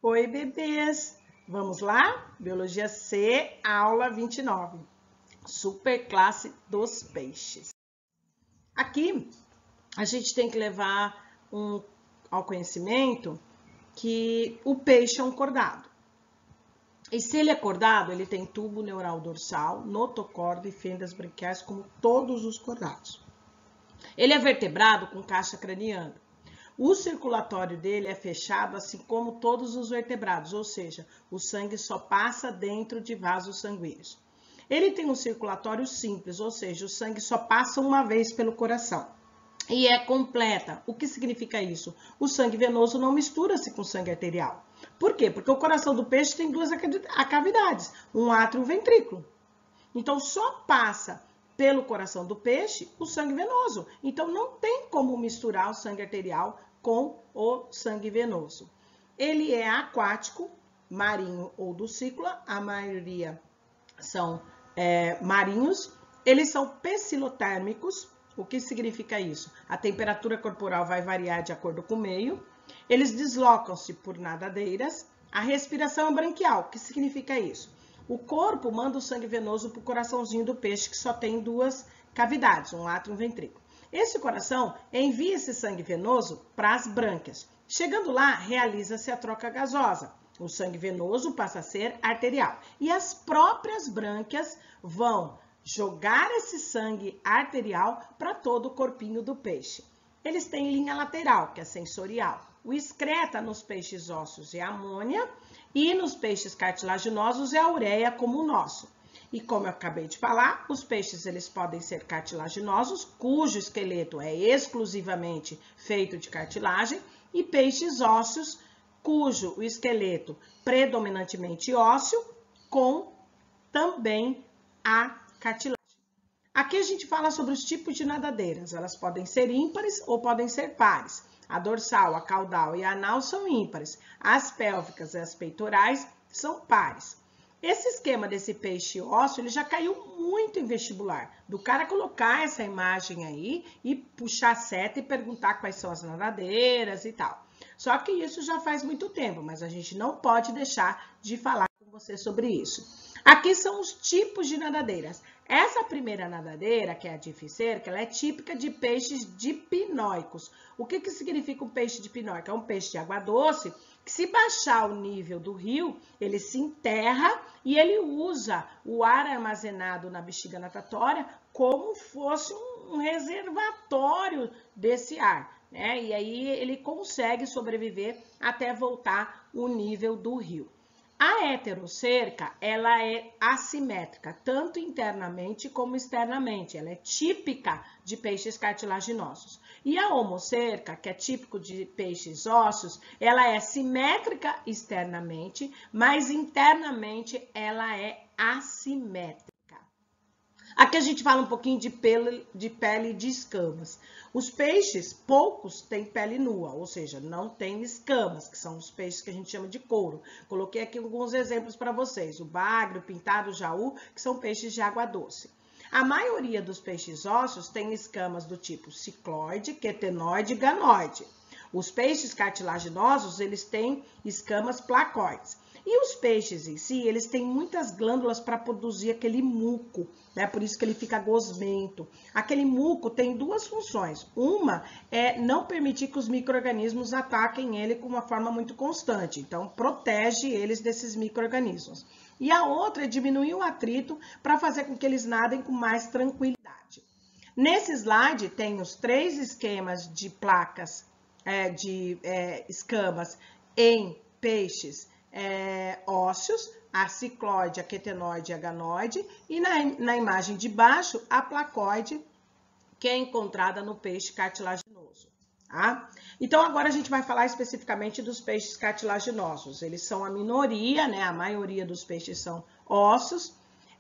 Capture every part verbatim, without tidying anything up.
Oi, bebês! Vamos lá? Biologia C, aula vinte e nove. Superclasse dos peixes. Aqui, a gente tem que levar um, ao conhecimento que o peixe é um cordado. E se ele é cordado, ele tem tubo neural dorsal, notocorda e fendas branquiais, como todos os cordados. Ele é vertebrado com caixa craniana. O circulatório dele é fechado, assim como todos os vertebrados, ou seja, o sangue só passa dentro de vasos sanguíneos. Ele tem um circulatório simples, ou seja, o sangue só passa uma vez pelo coração. E é completa. O que significa isso? O sangue venoso não mistura-se com o sangue arterial. Por quê? Porque o coração do peixe tem duas cavidades, um átrio e um ventrículo. Então, só passa pelo coração do peixe o sangue venoso. Então, não tem como misturar o sangue arterial com o sangue venoso. Ele é aquático, marinho ou dulcícola, a maioria são é, marinhos. Eles são pecilotérmicos. O que significa isso? A temperatura corporal vai variar de acordo com o meio. Eles deslocam-se por nadadeiras. A respiração é branquial. O que significa isso? O corpo manda o sangue venoso para o coraçãozinho do peixe, que só tem duas cavidades, um átrio e um ventrículo. Esse coração envia esse sangue venoso para as brânquias. Chegando lá, realiza-se a troca gasosa. O sangue venoso passa a ser arterial. E as próprias brânquias vão jogar esse sangue arterial para todo o corpinho do peixe. Eles têm linha lateral, que é sensorial. O excreta nos peixes ósseos é amônia e nos peixes cartilaginosos é a ureia, como o nosso. E como eu acabei de falar, os peixes eles podem ser cartilaginosos, cujo esqueleto é exclusivamente feito de cartilagem, e peixes ósseos, cujo o esqueleto predominantemente ósseo, com também a cartilagem. Aqui a gente fala sobre os tipos de nadadeiras. Elas podem ser ímpares ou podem ser pares. A dorsal, a caudal e a anal são ímpares. As pélvicas e as peitorais são pares. Esse esquema desse peixe ósseo, ele já caiu muito em vestibular. Do cara colocar essa imagem aí e puxar a seta e perguntar quais são as nadadeiras e tal. Só que isso já faz muito tempo, mas a gente não pode deixar de falar com você sobre isso. Aqui são os tipos de nadadeiras. Essa primeira nadadeira, que é a dificerca, ela é típica de peixes dipinóicos. O que, que significa um peixe dipinóico? É um peixe de água doce que, se baixar o nível do rio, ele se enterra e ele usa o ar armazenado na bexiga natatória como fosse um reservatório desse ar, né? E aí ele consegue sobreviver até voltar o nível do rio. A heterocerca, ela é assimétrica, tanto internamente como externamente. Ela é típica de peixes cartilaginosos. E a homocerca, que é típico de peixes ósseos, ela é simétrica externamente, mas internamente ela é assimétrica. Aqui a gente fala um pouquinho de pele, de pele de escamas. Os peixes, poucos têm pele nua, ou seja, não tem escamas, que são os peixes que a gente chama de couro. Coloquei aqui alguns exemplos para vocês, o bagre, o pintado, o jaú, que são peixes de água doce. A maioria dos peixes ósseos tem escamas do tipo cicloide, quetenoide e ganoide. Os peixes cartilaginosos, eles têm escamas placoides. E os peixes em si, eles têm muitas glândulas para produzir aquele muco, né? Por isso que ele fica gosmento. Aquele muco tem duas funções. Uma é não permitir que os micro-organismos ataquem ele com uma forma muito constante. Então, protege eles desses micro-organismos. E a outra é diminuir o atrito para fazer com que eles nadem com mais tranquilidade. Nesse slide tem os três esquemas de placas, é, de é, escamas em peixes É, ósseos, a cicloide, a quetenoide e a ganoide, e na, na imagem de baixo, a placoide, que é encontrada no peixe cartilaginoso. Tá? Então, agora a gente vai falar especificamente dos peixes cartilaginosos. Eles são a minoria, né? A maioria dos peixes são ósseos.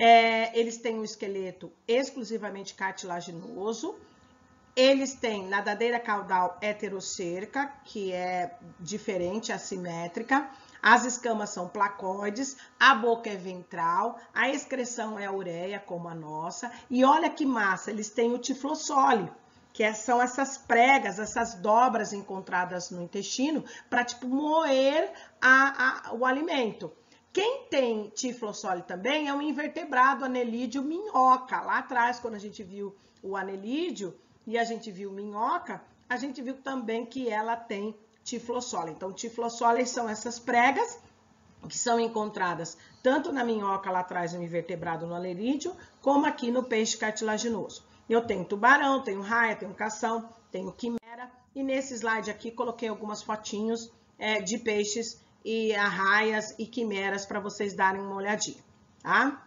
É, eles têm um esqueleto exclusivamente cartilaginoso. Eles têm nadadeira caudal heterocerca, que é diferente, assimétrica. As escamas são placoides, a boca é ventral, a excreção é a ureia, como a nossa. E olha que massa, eles têm o tiflossole, que são essas pregas, essas dobras encontradas no intestino para, tipo, moer a, a, o alimento. Quem tem tiflossole também é um invertebrado, anelídeo minhoca. Lá atrás, quando a gente viu o anelídeo e a gente viu minhoca, a gente viu também que ela tem tiflossole. Então, tiflossole são essas pregas que são encontradas tanto na minhoca lá atrás, no invertebrado, no anelídeo, como aqui no peixe cartilaginoso. Eu tenho tubarão, tenho raia, tenho cação, tenho quimera, e nesse slide aqui coloquei algumas fotinhos é, de peixes e arraias e quimeras para vocês darem uma olhadinha, tá?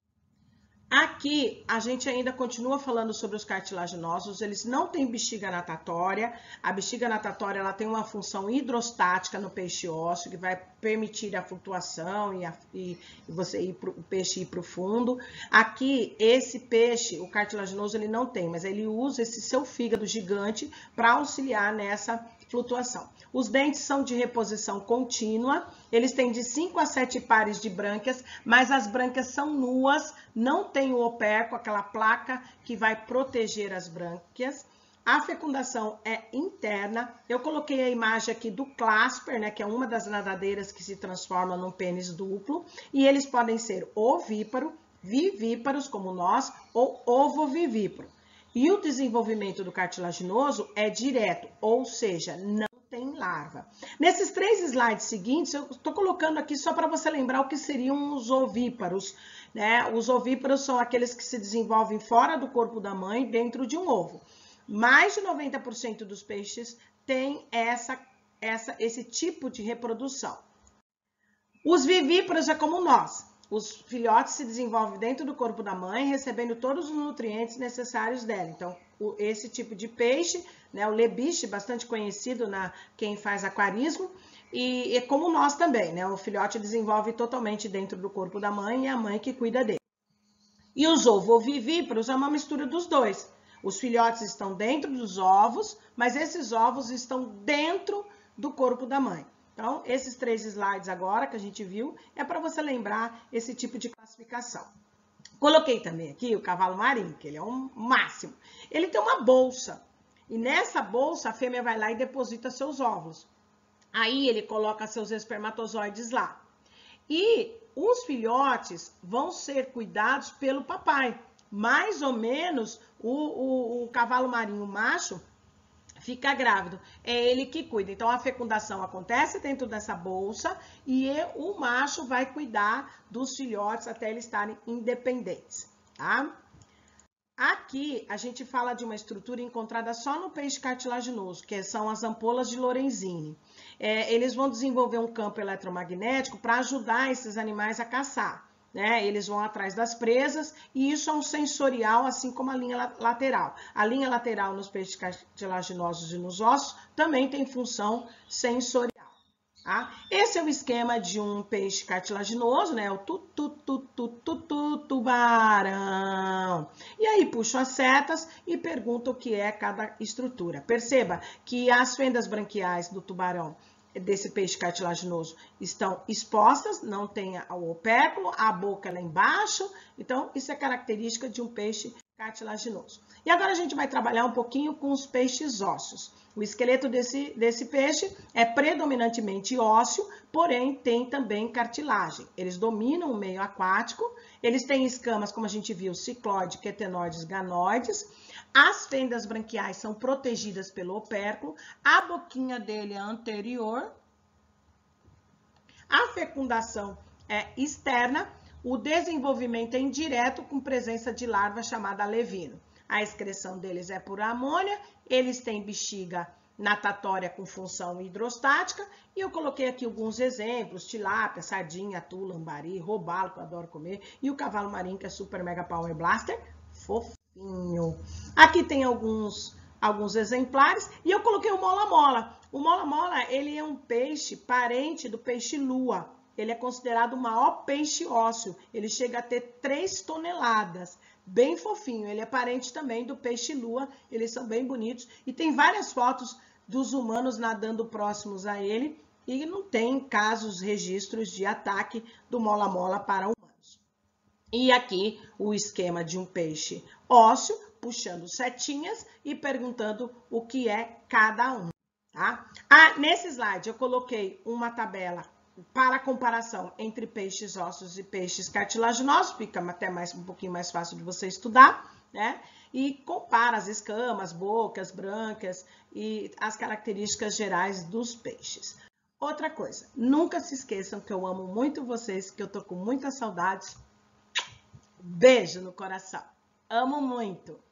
Aqui, a gente ainda continua falando sobre os cartilaginosos, eles não têm bexiga natatória. A bexiga natatória, ela tem uma função hidrostática no peixe ósseo, que vai permitir a flutuação e, a, e você ir pro, o peixe ir para o fundo. Aqui, esse peixe, o cartilaginoso, ele não tem, mas ele usa esse seu fígado gigante para auxiliar nessa flutuação. Os dentes são de reposição contínua, eles têm de cinco a sete pares de brânquias, mas as brânquias são nuas, não tem o opérculo, aquela placa que vai proteger as brânquias. A fecundação é interna. Eu coloquei a imagem aqui do clasper, né, que é uma das nadadeiras que se transforma num pênis duplo, e eles podem ser ovíparo, vivíparos, como nós, ou ovovivíparo. E o desenvolvimento do cartilaginoso é direto, ou seja, não tem larva. Nesses três slides seguintes, eu estou colocando aqui só para você lembrar o que seriam os ovíparos, né? Os ovíparos são aqueles que se desenvolvem fora do corpo da mãe, dentro de um ovo. Mais de noventa por cento dos peixes têm essa, essa, esse tipo de reprodução. Os vivíparos é como nós. Os filhotes se desenvolvem dentro do corpo da mãe, recebendo todos os nutrientes necessários dela. Então, o, esse tipo de peixe, né, o lebiche, bastante conhecido na quem faz aquarismo, e é como nós também, né? O filhote desenvolve totalmente dentro do corpo da mãe e a mãe que cuida dele. E os ovovivíparos é uma mistura dos dois. Os filhotes estão dentro dos ovos, mas esses ovos estão dentro do corpo da mãe. Então, esses três slides agora que a gente viu é para você lembrar esse tipo de classificação. Coloquei também aqui o cavalo marinho, que ele é um máximo. Ele tem uma bolsa, e nessa bolsa a fêmea vai lá e deposita seus óvulos. Aí ele coloca seus espermatozoides lá. E os filhotes vão ser cuidados pelo papai. Mais ou menos o, o, o cavalo marinho macho fica grávido, é ele que cuida. Então, a fecundação acontece dentro dessa bolsa e o macho vai cuidar dos filhotes até eles estarem independentes, tá? Aqui, a gente fala de uma estrutura encontrada só no peixe cartilaginoso, que são as ampolas de Lorenzini. É, eles vão desenvolver um campo eletromagnético para ajudar esses animais a caçar. Né? Eles vão atrás das presas e isso é um sensorial, assim como a linha lateral. A linha lateral nos peixes cartilaginosos e nos ossos também tem função sensorial. Tá? Esse é o esquema de um peixe cartilaginoso, né? O tu, tu, tu, tu, tu, tu, tubarão. E aí puxo as setas e pergunto o que é cada estrutura. Perceba que as fendas branquiais do tubarão desse peixe cartilaginoso estão expostas, não tem o opérculo, a boca lá embaixo, então isso é característica de um peixe cartilaginoso. E agora a gente vai trabalhar um pouquinho com os peixes ósseos. O esqueleto desse, desse peixe é predominantemente ósseo, porém tem também cartilagem. Eles dominam o meio aquático, eles têm escamas, como a gente viu, ciclóide, quetenoides, ganoides. As fendas branquiais são protegidas pelo opérculo, a boquinha dele é anterior, a fecundação é externa, o desenvolvimento é indireto com presença de larva chamada alevino. A excreção deles é por amônia, eles têm bexiga natatória com função hidrostática, e eu coloquei aqui alguns exemplos, tilápia, sardinha, atu, lambari, robalo, que eu adoro comer, e o cavalo marinho, que é super mega power blaster, fofinho. Aqui tem alguns, alguns exemplares, e eu coloquei o mola-mola. O mola-mola, ele é um peixe parente do peixe-lua. Ele é considerado o maior peixe ósseo. Ele chega a ter três toneladas. Bem fofinho. Ele é parente também do peixe-lua. Eles são bem bonitos. E tem várias fotos dos humanos nadando próximos a ele. E não tem casos, registros de ataque do mola-mola para humanos. E aqui o esquema de um peixe ósseo puxando setinhas e perguntando o que é cada um, tá? Ah, nesse slide eu coloquei uma tabela para comparação entre peixes ossos e peixes cartilaginosos, fica até mais, um pouquinho mais fácil de você estudar, né? E compara as escamas, bocas, brancas e as características gerais dos peixes. Outra coisa, nunca se esqueçam que eu amo muito vocês, que eu tô com muitas saudades. Beijo no coração. Amo muito!